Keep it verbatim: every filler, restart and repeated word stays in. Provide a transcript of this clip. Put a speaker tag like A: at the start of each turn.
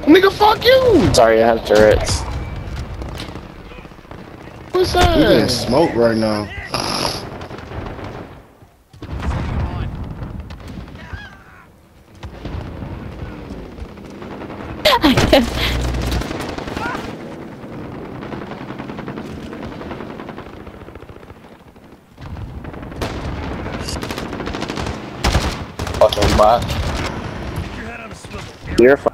A: Nigga, fuck you!
B: Sorry, I have turrets.
A: What's that?
C: We getting smoked right now.
B: Fucking bot.
D: Your head on a swivel.
B: You're fine.